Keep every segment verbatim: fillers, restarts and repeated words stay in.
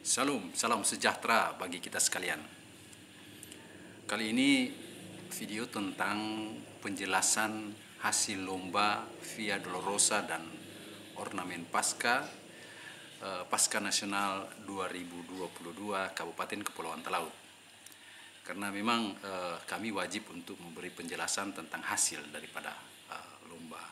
Salam, salam sejahtera bagi kita sekalian. Kali ini video tentang penjelasan hasil lomba Via Dolorosa dan Ornamen Pasca eh, Pasca Nasional dua ribu dua puluh dua Kabupaten Kepulauan Talaut. Karena memang eh, kami wajib untuk memberi penjelasan tentang hasil daripada eh, lomba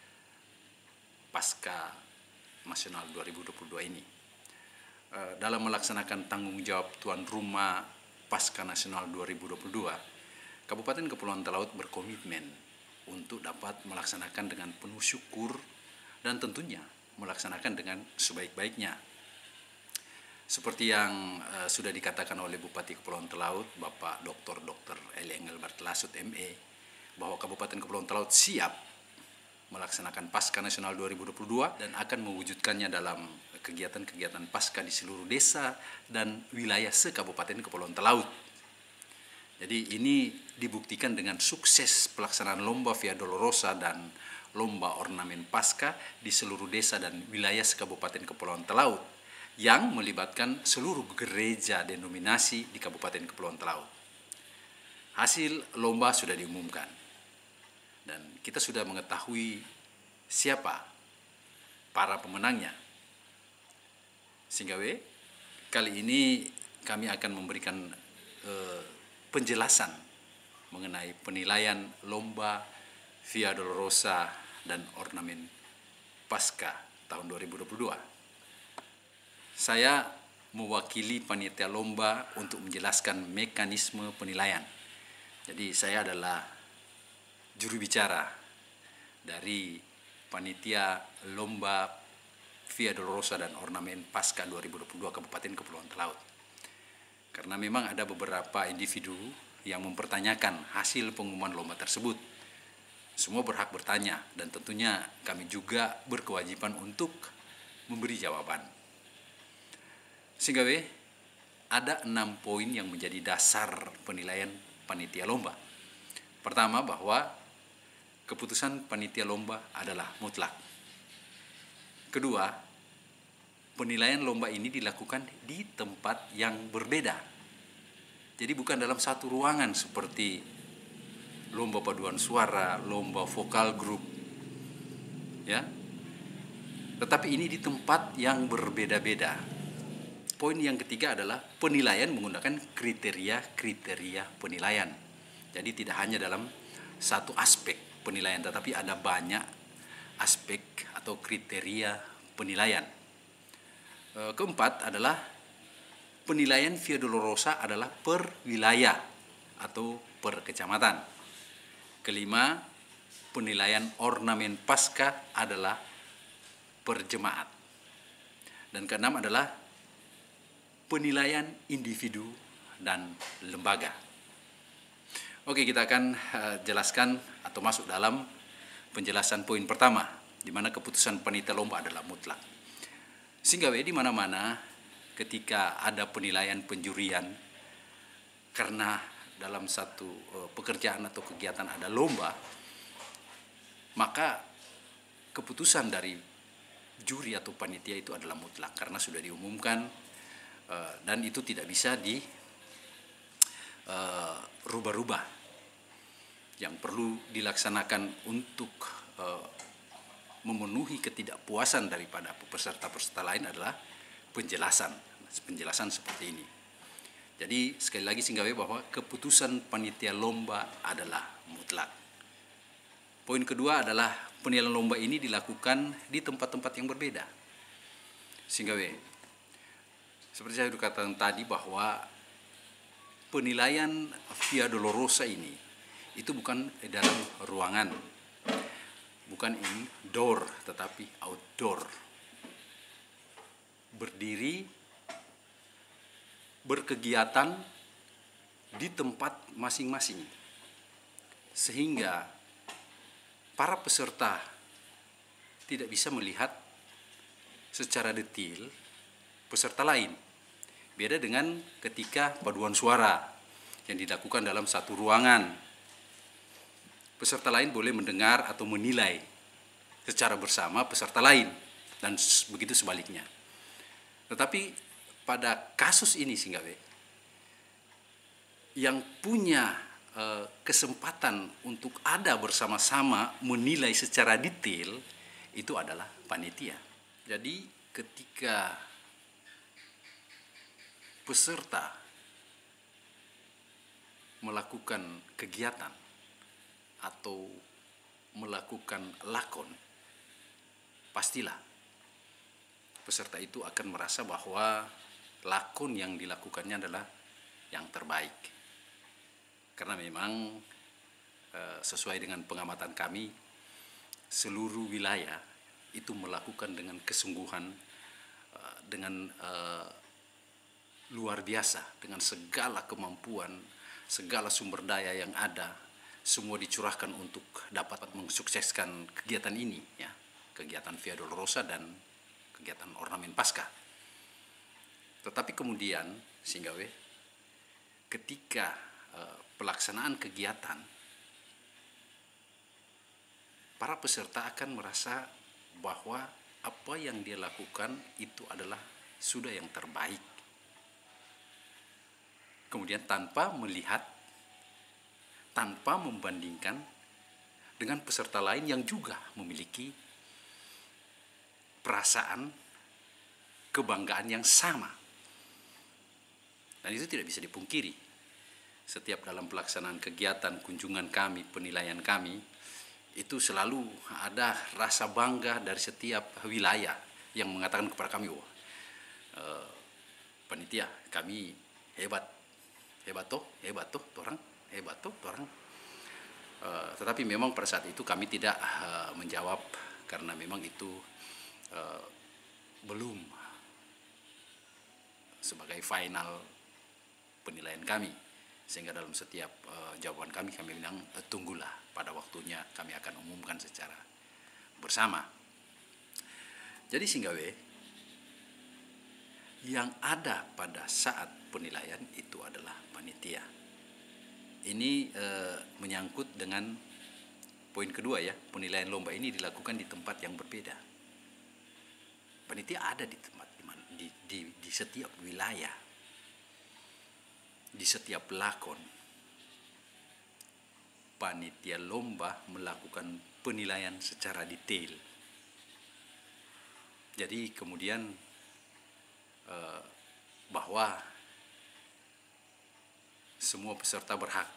Pasca Nasional dua ribu dua puluh dua ini. Dalam melaksanakan tanggung jawab tuan rumah Pasca Nasional dua ribu dua puluh dua, Kabupaten Kepulauan Talaut berkomitmen untuk dapat melaksanakan dengan penuh syukur dan tentunya melaksanakan dengan sebaik-baiknya. Seperti yang uh, sudah dikatakan oleh Bupati Kepulauan Talaut, Bapak Doktor Doktor Eli Engelbert Lasut M E, bahwa Kabupaten Kepulauan Talaut siap melaksanakan Pasca Nasional dua ribu dua puluh dua dan akan mewujudkannya dalam kegiatan-kegiatan Pasca di seluruh desa dan wilayah se-Kabupaten Kepulauan Talaut. Jadi ini dibuktikan dengan sukses pelaksanaan lomba Via Dolorosa dan lomba Ornamen Pasca di seluruh desa dan wilayah se-Kabupaten Kepulauan Talaut yang melibatkan seluruh gereja denominasi di Kabupaten Kepulauan Talaut. Hasil lomba sudah diumumkan dan kita sudah mengetahui siapa para pemenangnya. Sehingga we, kali ini kami akan memberikan eh, penjelasan mengenai penilaian lomba Via Dolorosa dan Ornamen Pasca tahun dua ribu dua puluh dua. Saya mewakili panitia lomba untuk menjelaskan mekanisme penilaian. Jadi saya adalah juru bicara dari panitia lomba Via Dolorosa dan Ornamen Pasca dua ribu dua puluh dua Kabupaten Kepulauan Talaut. Karena memang ada beberapa individu yang mempertanyakan hasil pengumuman lomba tersebut. Semua berhak bertanya dan tentunya kami juga berkewajiban untuk memberi jawaban. Sehingga we, ada enam poin yang menjadi dasar penilaian panitia lomba. Pertama, bahwa keputusan panitia lomba adalah mutlak. Kedua, penilaian lomba ini dilakukan di tempat yang berbeda. Jadi bukan dalam satu ruangan seperti lomba paduan suara, lomba vokal grup, ya. Tetapi ini di tempat yang berbeda-beda. Poin yang ketiga adalah penilaian menggunakan kriteria-kriteria penilaian. Jadi tidak hanya dalam satu aspek penilaian, tetapi ada banyak aspek atau kriteria penilaian. Keempat adalah penilaian Via Dolorosa adalah per wilayah atau per kecamatan. Kelima, penilaian Ornamen Pasca adalah per jemaat. Dan keenam adalah penilaian individu dan lembaga. Oke, kita akan uh, jelaskan atau masuk dalam penjelasan poin pertama, di mana keputusan panitia lomba adalah mutlak. Sehingga di mana-mana ketika ada penilaian penjurian karena dalam satu uh, pekerjaan atau kegiatan ada lomba, maka keputusan dari juri atau panitia itu adalah mutlak karena sudah diumumkan uh, dan itu tidak bisa di uh, rubah-rubah. Yang perlu dilaksanakan untuk uh, memenuhi ketidakpuasan daripada peserta-peserta lain adalah penjelasan, penjelasan seperti ini. Jadi sekali lagi singgawi bahwa keputusan panitia lomba adalah mutlak. Poin kedua adalah penilaian lomba ini dilakukan di tempat-tempat yang berbeda. Singgawi, seperti saya sudah katakan tadi bahwa penilaian Via Dolorosa ini itu bukan dalam ruangan, bukan indoor tetapi outdoor. Berdiri, berkegiatan di tempat masing-masing. Sehingga para peserta tidak bisa melihat secara detail peserta lain. Beda dengan ketika paduan suara yang dilakukan dalam satu ruangan. Peserta lain boleh mendengar atau menilai secara bersama peserta lain dan begitu sebaliknya. Tetapi pada kasus ini Singgawe, yang punya eh, kesempatan untuk ada bersama-sama menilai secara detail itu adalah panitia. Jadi ketika peserta melakukan kegiatan atau melakukan lakon, pastilah peserta itu akan merasa bahwa lakon yang dilakukannya adalah yang terbaik. Karena memang sesuai dengan pengamatan kami, seluruh wilayah itu melakukan dengan kesungguhan, dengan luar biasa, dengan segala kemampuan, segala sumber daya yang ada, semua dicurahkan untuk dapat mensukseskan kegiatan ini, ya, kegiatan Via Dolorosa dan kegiatan ornamen Paskah. Tetapi kemudian Singgawe, ketika uh, pelaksanaan kegiatan, para peserta akan merasa bahwa apa yang dia lakukan itu adalah sudah yang terbaik. Kemudian tanpa melihat, tanpa membandingkan dengan peserta lain yang juga memiliki perasaan kebanggaan yang sama. Dan itu tidak bisa dipungkiri. Setiap dalam pelaksanaan kegiatan, kunjungan kami, penilaian kami, itu selalu ada rasa bangga dari setiap wilayah yang mengatakan kepada kami, wah, eh, panitia kami hebat, hebat toh, hebat toh, orang hebat toh, orang. Uh, tetapi memang pada saat itu kami tidak uh, menjawab karena memang itu uh, belum sebagai final penilaian kami, sehingga dalam setiap uh, jawaban kami kami bilang uh, tunggulah, pada waktunya kami akan umumkan secara bersama. Jadi Singgawe, yang ada pada saat penilaian itu adalah panitia. Ini e, menyangkut dengan poin kedua, ya, penilaian lomba ini dilakukan di tempat yang berbeda. Panitia ada di tempat di, di, di setiap wilayah, di setiap lakon. Panitia lomba melakukan penilaian secara detail. Jadi kemudian e, bahwa semua peserta berhak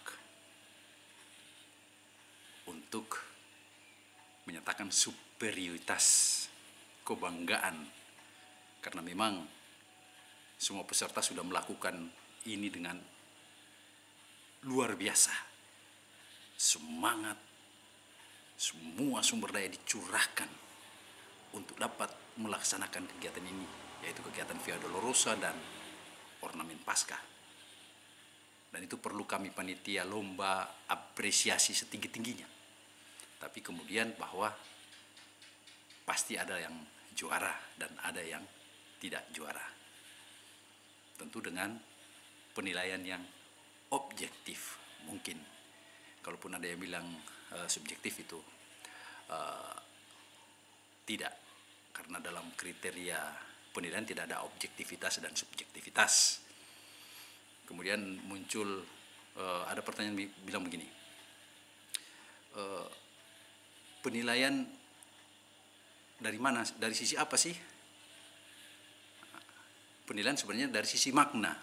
untuk menyatakan superioritas, kebanggaan, karena memang semua peserta sudah melakukan ini dengan luar biasa. Semangat, semua sumber daya dicurahkan untuk dapat melaksanakan kegiatan ini, yaitu kegiatan Via Dolorosa dan ornamen Paskah. Dan itu perlu kami panitia lomba apresiasi setinggi-tingginya. Tapi kemudian bahwa pasti ada yang juara dan ada yang tidak juara. Tentu dengan penilaian yang objektif mungkin. Kalaupun ada yang bilang uh, subjektif, itu uh, tidak. Karena dalam kriteria penilaian tidak ada objektivitas dan subjektivitas. Kemudian muncul uh, ada pertanyaan bilang begini, uh, penilaian dari mana, dari sisi apa sih? Penilaian sebenarnya dari sisi makna.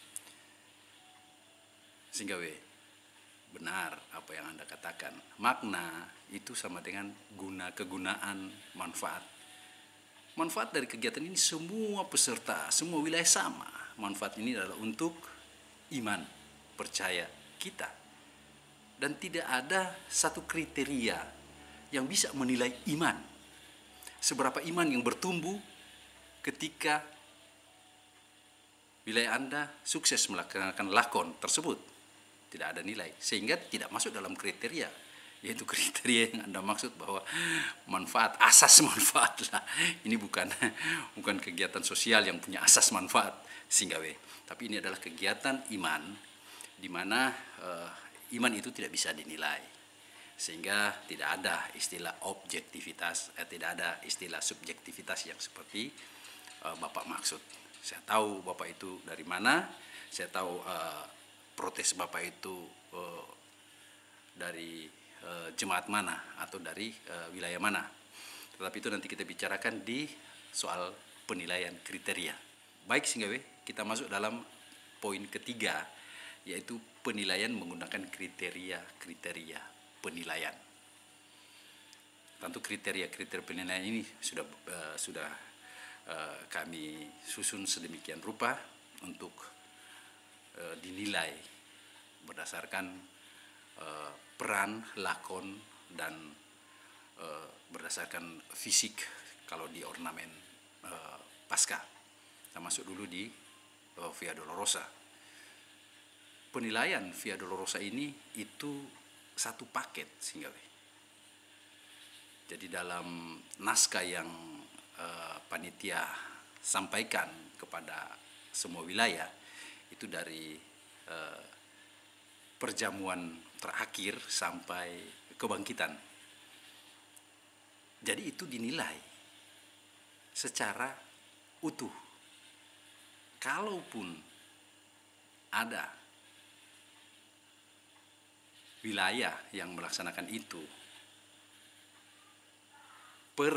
Singgawe, benar apa yang Anda katakan. Makna itu sama dengan guna, kegunaan, manfaat. Manfaat dari kegiatan ini semua peserta, semua wilayah sama. Manfaat ini adalah untuk iman, percaya kita. Dan tidak ada satu kriteria yang bisa menilai iman. Seberapa iman yang bertumbuh ketika wilayah Anda sukses melaksanakan lakon tersebut. Tidak ada nilai, sehingga tidak masuk dalam kriteria, yaitu kriteria yang Anda maksud bahwa manfaat, asas manfaat lah. Ini bukan bukan kegiatan sosial yang punya asas manfaat, Singgawe. Tapi ini adalah kegiatan iman, di mana uh, iman itu tidak bisa dinilai, sehingga tidak ada istilah objektivitas, eh, tidak ada istilah subjektivitas yang seperti uh, Bapak maksud. Saya tahu Bapak itu dari mana, saya tahu uh, protes Bapak itu uh, dari uh, jemaat mana atau dari uh, wilayah mana. Tetapi itu nanti kita bicarakan di soal penilaian kriteria. Baik Singgawe, kita masuk dalam poin ketiga, yaitu penilaian menggunakan kriteria-kriteria penilaian. Tentu kriteria-kriteria penilaian ini sudah uh, sudah uh, kami susun sedemikian rupa untuk uh, dinilai berdasarkan uh, peran, lakon, dan uh, berdasarkan fisik kalau di ornamen uh, Paskah. Kita masuk dulu di uh, Via Dolorosa. Penilaian Via Dolorosa ini itu satu paket Singgawe. Jadi dalam naskah yang uh, panitia sampaikan kepada semua wilayah itu dari uh, perjamuan terakhir sampai kebangkitan. Jadi itu dinilai secara utuh. Kalaupun ada wilayah yang melaksanakan itu per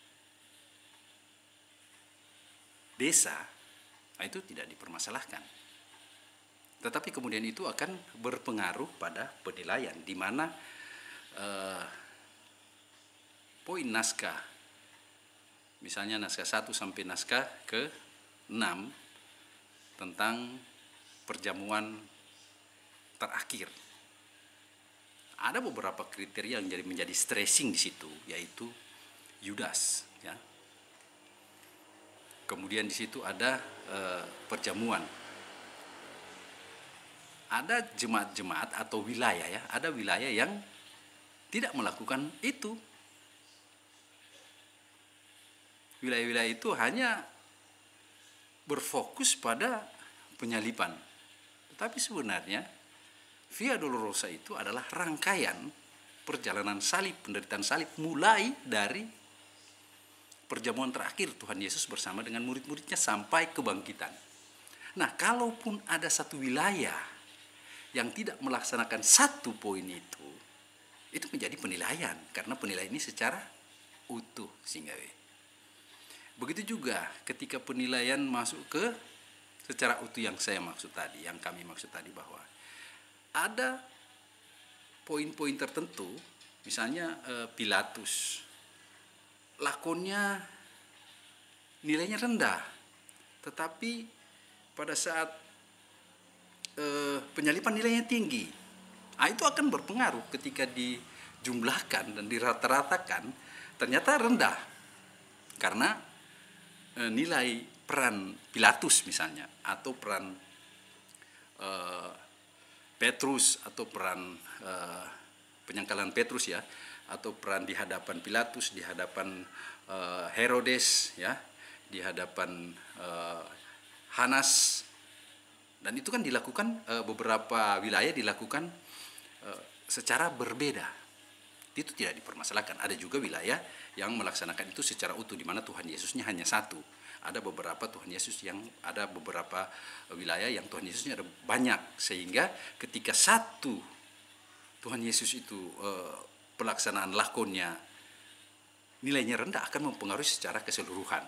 desa, nah itu tidak dipermasalahkan. Tetapi kemudian itu akan berpengaruh pada penilaian, di mana eh, poin naskah, misalnya naskah satu sampai naskah ke enam tentang perjamuan terakhir. Ada beberapa kriteria yang jadi menjadi stressing di situ, yaitu Yudas, ya. Kemudian di situ ada e, perjamuan. Ada jemaat-jemaat atau wilayah, ya, ada wilayah yang tidak melakukan itu. Wilayah-wilayah itu hanya berfokus pada penyaliban. Tetapi sebenarnya Via Dolorosa itu adalah rangkaian perjalanan salib, penderitaan salib, mulai dari perjamuan terakhir Tuhan Yesus bersama dengan murid-muridnya sampai kebangkitan. Nah, kalaupun ada satu wilayah yang tidak melaksanakan satu poin itu, itu menjadi penilaian, karena penilaian ini secara utuh Singgawe. Begitu juga ketika penilaian masuk ke secara utuh yang saya maksud tadi, yang kami maksud tadi, bahwa ada poin-poin tertentu, misalnya eh, Pilatus, lakonnya nilainya rendah, tetapi pada saat eh, penyaliban nilainya tinggi. Nah, itu akan berpengaruh ketika dijumlahkan dan dirata-ratakan, ternyata rendah, karena eh, nilai peran Pilatus misalnya, atau peran eh, Petrus, atau peran eh, penyangkalan Petrus, ya, atau peran di hadapan Pilatus, di hadapan uh, Herodes, ya, di hadapan uh, Hanas, dan itu kan dilakukan uh, beberapa wilayah dilakukan uh, secara berbeda. Itu tidak dipermasalahkan. Ada juga wilayah yang melaksanakan itu secara utuh, di mana Tuhan Yesusnya hanya satu. Ada beberapa Tuhan Yesus yang ada beberapa wilayah yang Tuhan Yesusnya ada banyak, sehingga ketika satu Tuhan Yesus itu uh, pelaksanaan lakonnya nilainya rendah, akan mempengaruhi secara keseluruhan.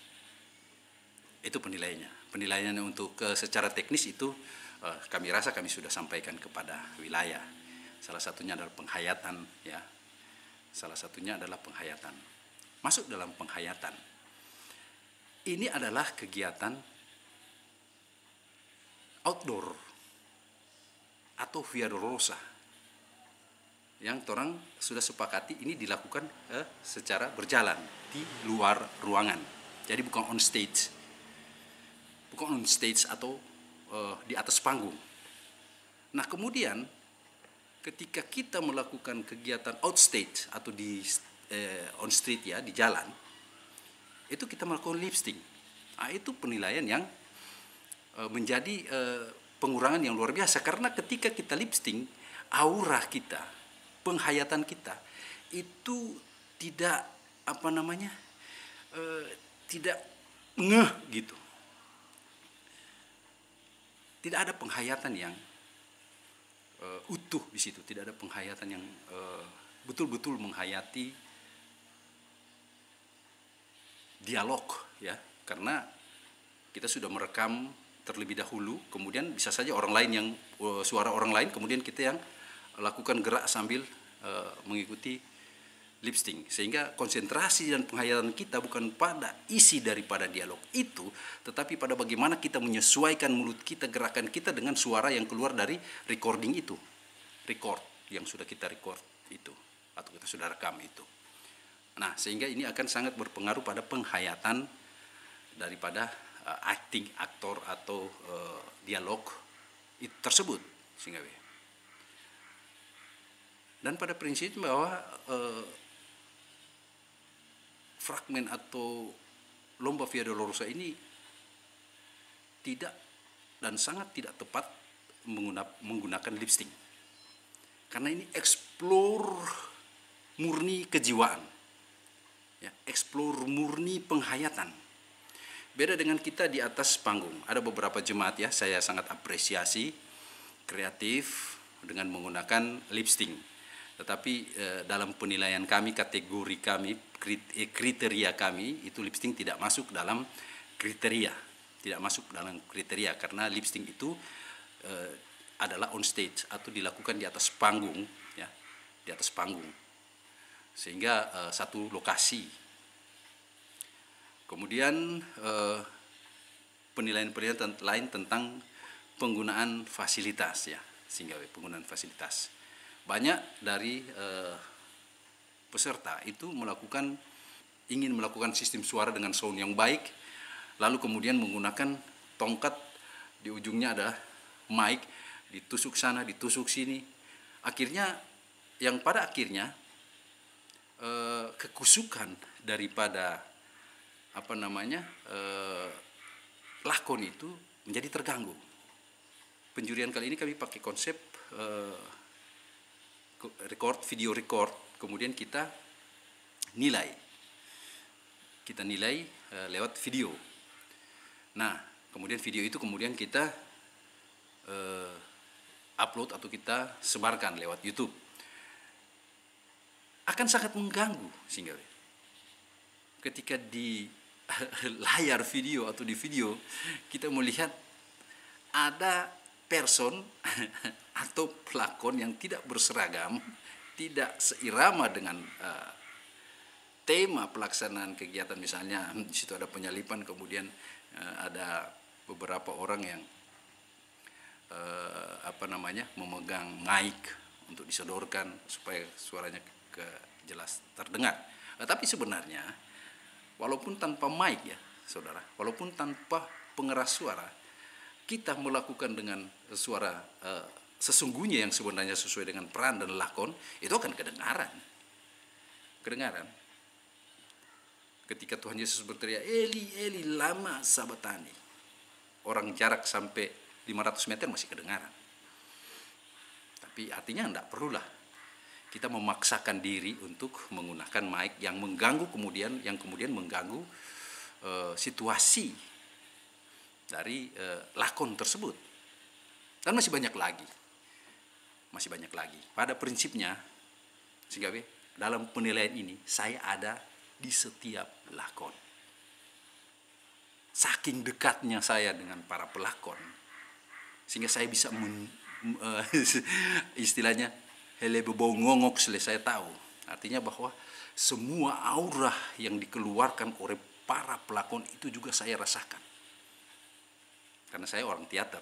Itu penilaiannya. Penilaiannya untuk ke secara teknis itu eh, kami rasa kami sudah sampaikan kepada wilayah. Salah satunya adalah penghayatan, ya. Salah satunya adalah penghayatan. Masuk dalam penghayatan. Ini adalah kegiatan outdoor atau Via Dolorosa yang orang sudah sepakati ini dilakukan eh, secara berjalan di luar ruangan. Jadi bukan on stage. Bukan on stage atau eh, di atas panggung. Nah, kemudian ketika kita melakukan kegiatan outstage atau di eh, on street, ya, di jalan, itu kita melakukan lip sync. Nah, itu penilaian yang eh, menjadi eh, pengurangan yang luar biasa, karena ketika kita lip sync, aura kita, penghayatan kita itu tidak apa namanya e, tidak ngeh gitu, tidak ada penghayatan yang uh, utuh di situ, tidak ada penghayatan yang uh, betul-betul menghayati dialog, ya, karena kita sudah merekam terlebih dahulu, kemudian bisa saja orang lain yang uh, suara orang lain, kemudian kita yang lakukan gerak sambil uh, mengikuti lip sync, sehingga konsentrasi dan penghayatan kita bukan pada isi daripada dialog itu, tetapi pada bagaimana kita menyesuaikan mulut kita, gerakan kita dengan suara yang keluar dari recording itu, record yang sudah kita record itu atau kita sudah rekam itu. Nah, sehingga ini akan sangat berpengaruh pada penghayatan daripada uh, acting aktor atau uh, dialog itu tersebut, sehingga dan pada prinsipnya bahwa uh, fragmen atau lomba Via Dolorosa ini tidak dan sangat tidak tepat menggunakan lip sync, karena ini explore murni kejiwaan, ya, explore murni penghayatan. Beda dengan kita di atas panggung. Ada beberapa jemaat, ya, saya sangat apresiasi kreatif dengan menggunakan lip sync. Tetapi eh, dalam penilaian kami, kategori kami, kriteria kami, itu lip sync tidak masuk dalam kriteria, tidak masuk dalam kriteria karena lip sync itu eh, adalah on stage atau dilakukan di atas panggung, ya, di atas panggung, sehingga eh, satu lokasi. Kemudian eh, penilaian-penilaian lain tentang penggunaan fasilitas, ya, sehingga penggunaan fasilitas. Banyak dari eh, peserta itu melakukan ingin melakukan sistem suara dengan sound yang baik, lalu kemudian menggunakan tongkat, di ujungnya ada mic, ditusuk sana, ditusuk sini. Akhirnya yang pada akhirnya eh, kekusukan daripada apa namanya eh, lakon itu menjadi terganggu. Penjurian kali ini kami pakai konsep eh, record, video record, kemudian kita nilai, kita nilai uh, lewat video. Nah, kemudian video itu kemudian kita uh, upload atau kita sebarkan lewat YouTube. Akan sangat mengganggu, sehingga ketika di layar video atau di video kita melihat ada person atau pelakon yang tidak berseragam, tidak seirama dengan uh, tema pelaksanaan kegiatan. Misalnya di situ ada penyalipan, kemudian uh, ada beberapa orang yang uh, apa namanya memegang mic untuk disodorkan supaya suaranya ke jelas terdengar. Uh, tapi sebenarnya walaupun tanpa mic, ya saudara, walaupun tanpa pengeras suara, kita melakukan dengan suara uh, sesungguhnya yang sebenarnya sesuai dengan peran dan lakon, itu akan kedengaran. Kedengaran. Ketika Tuhan Yesus berteriak, Eli, Eli, lama sabatani. Orang jarak sampai lima ratus meter masih kedengaran. Tapi artinya tidak perlulah kita memaksakan diri untuk menggunakan mic yang mengganggu kemudian, yang kemudian mengganggu uh, situasi dari eh, lakon tersebut. Dan masih banyak lagi. Masih banyak lagi. Pada prinsipnya, sehingga dalam penilaian ini, saya ada di setiap lakon. Saking dekatnya saya dengan para pelakon, sehingga saya bisa men, uh, istilahnya, hele bebau ngongok selesai tahu. Artinya bahwa semua aura yang dikeluarkan oleh para pelakon itu juga saya rasakan. Karena saya orang teater,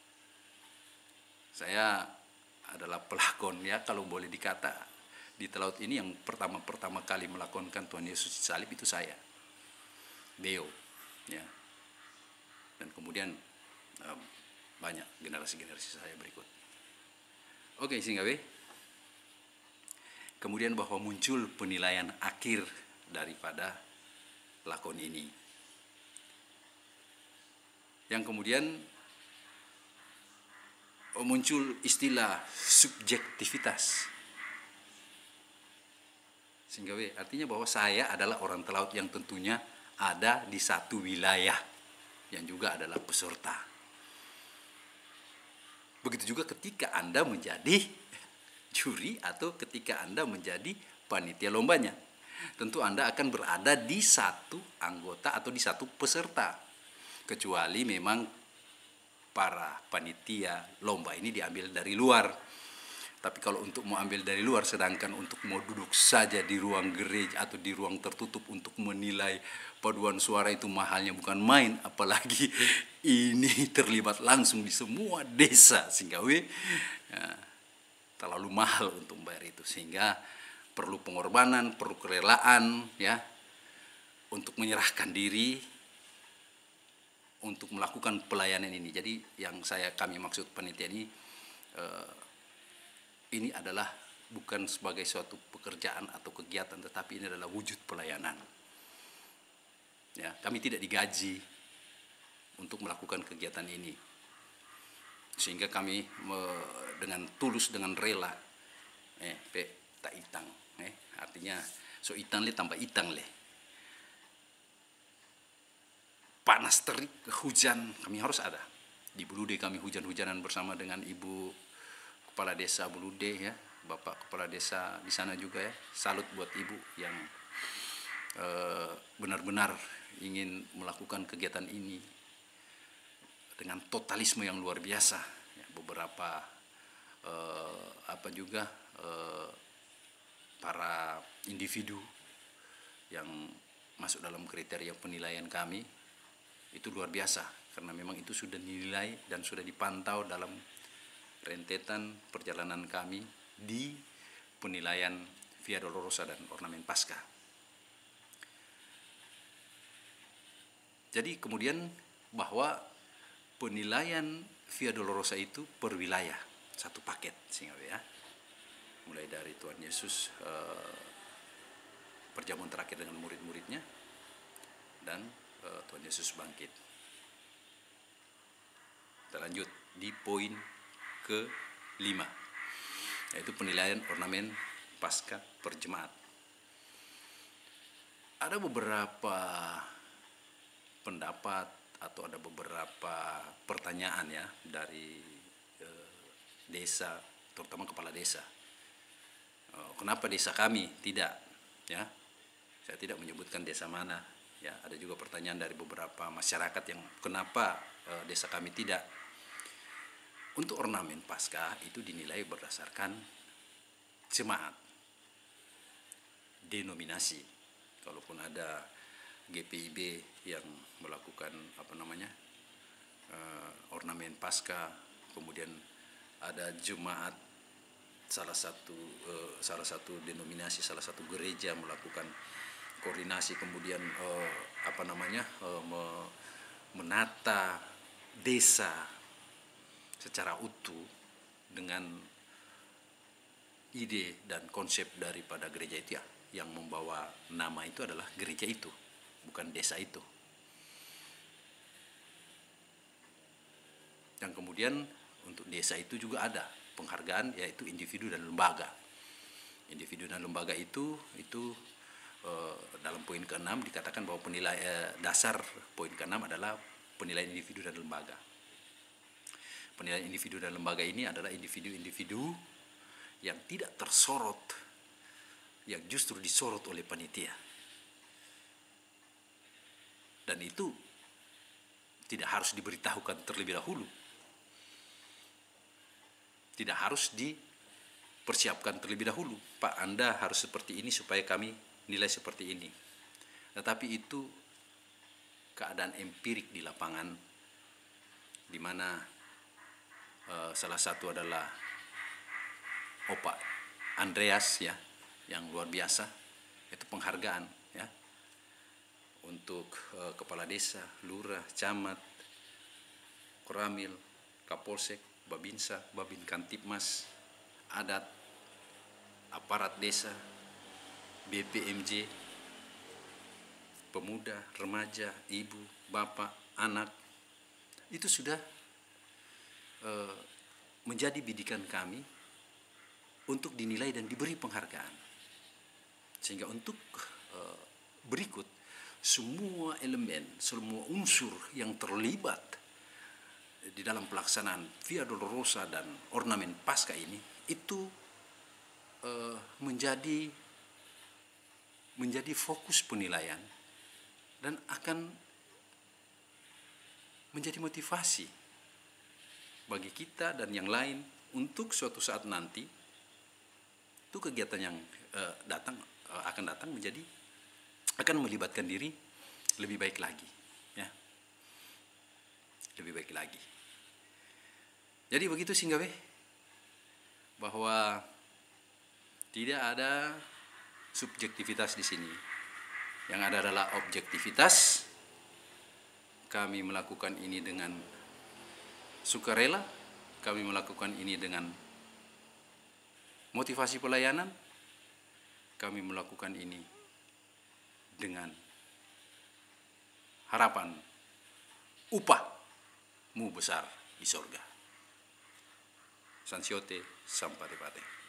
saya adalah pelakon, ya kalau boleh dikata di Talaut ini yang pertama-pertama kali melakonkan Tuhan Yesus disalib itu saya, Beo, ya, dan kemudian um, banyak generasi-generasi saya berikut. Oke, sehingga we, kemudian bahwa muncul penilaian akhir daripada lakon ini, yang kemudian muncul istilah subjektivitas. Sehingga artinya bahwa saya adalah orang Talaut yang tentunya ada di satu wilayah yang juga adalah peserta. Begitu juga ketika Anda menjadi juri atau ketika Anda menjadi panitia lombanya. Tentu Anda akan berada di satu anggota atau di satu peserta. Kecuali memang para panitia lomba ini diambil dari luar. Tapi kalau untuk mau ambil dari luar, sedangkan untuk mau duduk saja di ruang gereja atau di ruang tertutup untuk menilai paduan suara itu mahalnya bukan main, apalagi ini terlibat langsung di semua desa, sehingga we, ya, terlalu mahal untuk membayar itu, sehingga perlu pengorbanan, perlu kerelaan, ya, untuk menyerahkan diri untuk melakukan pelayanan ini. Jadi yang saya kami maksud panitia ini, eh, ini adalah bukan sebagai suatu pekerjaan atau kegiatan, tetapi ini adalah wujud pelayanan. Ya, kami tidak digaji untuk melakukan kegiatan ini, sehingga kami me, dengan tulus, dengan rela, eh, pe tak itang, eh, artinya so itang le tambah itang le. Panas terik, hujan, kami harus ada. Di Bulude kami hujan-hujanan bersama dengan Ibu Kepala Desa Bulude, ya, Bapak Kepala Desa di sana juga, ya. Salut buat Ibu yang eh, benar-benar ingin melakukan kegiatan ini dengan totalisme yang luar biasa. Ya, beberapa eh, apa juga eh, para individu yang masuk dalam kriteria penilaian kami itu luar biasa, karena memang itu sudah dinilai dan sudah dipantau dalam rentetan perjalanan kami di penilaian Via Dolorosa dan ornamen Paskah. Jadi kemudian bahwa penilaian Via Dolorosa itu per wilayah, satu paket, sehingga ya, mulai dari Tuhan Yesus eh, perjamuan terakhir dengan murid-muridnya dan eh, Tuhan Yesus bangkit. Kita lanjut di poin ke lima, yaitu penilaian ornamen Paskah per jemaat. Ada beberapa pendapat atau ada beberapa pertanyaan, ya, dari eh, desa, terutama kepala desa. Eh, kenapa desa kami tidak, ya? Saya tidak menyebutkan desa mana, ya. Ada juga pertanyaan dari beberapa masyarakat yang kenapa eh, desa kami tidak. Untuk ornamen Paskah itu dinilai berdasarkan jemaat, denominasi. Kalaupun ada G P I B yang melakukan apa namanya uh, ornamen Paskah, kemudian ada jemaat salah satu uh, salah satu denominasi, salah satu gereja melakukan koordinasi, kemudian uh, apa namanya uh, me, menata desa secara utuh dengan ide dan konsep daripada gereja itu, ya, yang membawa nama itu adalah gereja itu, bukan desa itu. Dan kemudian untuk desa itu juga ada penghargaan, yaitu individu dan lembaga. Individu dan lembaga itu itu eh, dalam poin keenam dikatakan bahwa penilai eh, dasar poin keenam adalah penilaian individu dan lembaga. Penilaian individu dan lembaga ini adalah individu-individu yang tidak tersorot, yang justru disorot oleh panitia. Dan itu tidak harus diberitahukan terlebih dahulu. Tidak harus dipersiapkan terlebih dahulu. Pak, Anda harus seperti ini supaya kami nilai seperti ini. Tetapi itu keadaan empirik di lapangan, di mana Uh, salah satu adalah Opa Andreas, ya, yang luar biasa, itu penghargaan, ya, untuk uh, kepala desa, lurah, camat, koramil, kapolsek, babinsa, babin kantipmas, adat, aparat desa, B P M J, pemuda, remaja, ibu, bapak, anak. Itu sudah menjadi bidikan kami untuk dinilai dan diberi penghargaan. Sehingga untuk uh, berikut, semua elemen, semua unsur yang terlibat di dalam pelaksanaan Via Dolorosa dan ornamen Paskah ini itu uh, menjadi menjadi fokus penilaian dan akan menjadi motivasi bagi kita dan yang lain untuk suatu saat nanti itu kegiatan yang uh, datang uh, akan datang menjadi akan melibatkan diri lebih baik lagi, ya, lebih baik lagi. Jadi begitu Singgawe, bahwa tidak ada subjektivitas di sini. Yang ada adalah objektivitas. Kami melakukan ini dengan sukarela, kami melakukan ini dengan motivasi pelayanan, kami melakukan ini dengan harapan upahmu besar di sorga. Sansiote Sampate Pate.